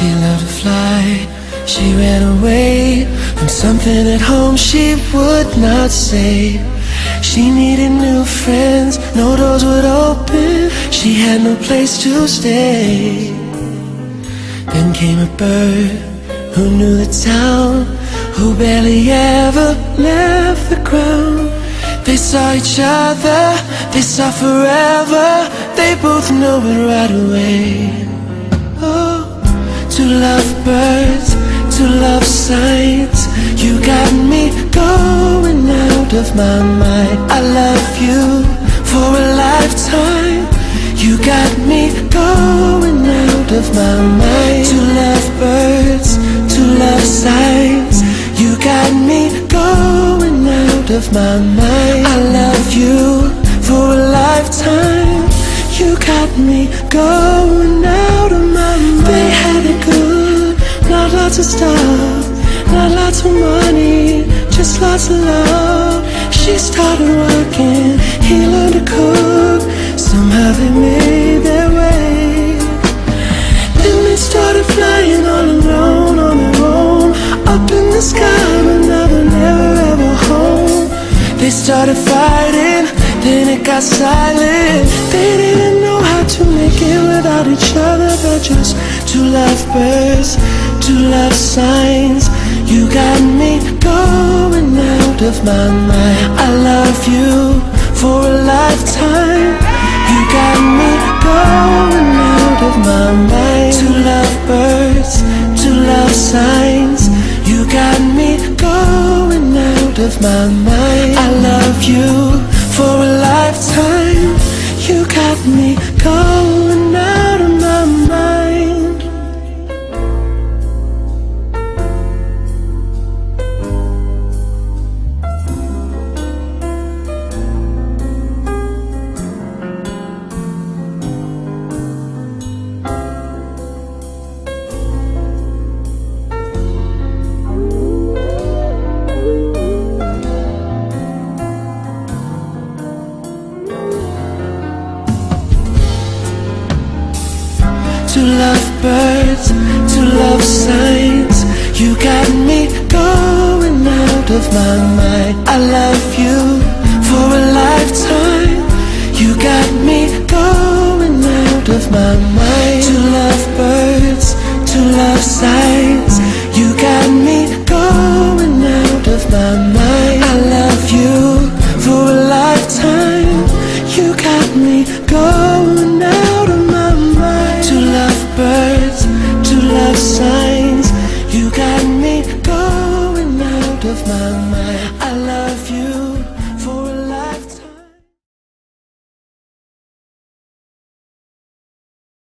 She loved to fly, she ran away from something at home she would not say. She needed new friends, no doors would open, she had no place to stay. Then came a bird who knew the town, who barely ever left the ground. They saw each other, they saw forever, they both know it right away. Oh, two lovebirds, two love signs, you got me going out of my mind. I love you for a lifetime, you got me going out of my mind. Two lovebirds, two love signs, you got me going out of my mind. I love you for a lifetime, you got me going out of my mind. They had it good, not lots of stuff, not lots of money, just lots of love. She started working, he learned to cook, somehow they made their way. Then they started flying all alone on their own, up in the sky, but now they're never ever home. They started fighting, then it got silent. They didn't know how to make it without each other. They're just two lovebirds, two love signs, you got me going out of my mind. I love you for a lifetime, you got me going out of my mind. Two lovebirds, two love signs, you got me going out of my mind. I love you for a lifetime, you got me going out of my mind. Two lovebirds, two love signs, you got me going out of my mind. I love you for a lifetime, you got me going out of my mind. Two lovebirds, two love signs, you got me going out of my mind. I love you for a lifetime, you got me going out of my mind. Two lovebirds, two love signs, you got me going out of my mind.